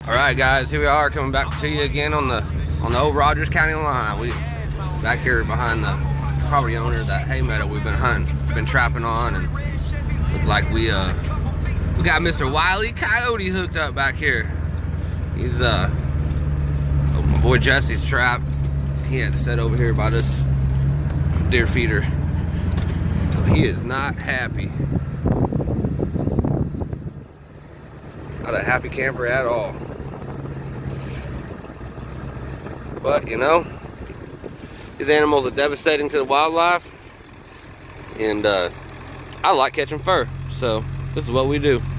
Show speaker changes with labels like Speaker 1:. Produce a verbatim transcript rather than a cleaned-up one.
Speaker 1: All right, guys, here we are coming back to you again on the on the old Rogers County line. We back here behind the property owner of that hay meadow we've been hunting, been trapping on, and look like we uh we got Mister Wiley Coyote hooked up back here. He's uh oh, my boy Jesse's trap. He had to sit over here by this deer feeder. So he is not happy. Not a happy camper at all. But you know, these animals are devastating to the wildlife, and uh, I like catching fur, so this is what we do.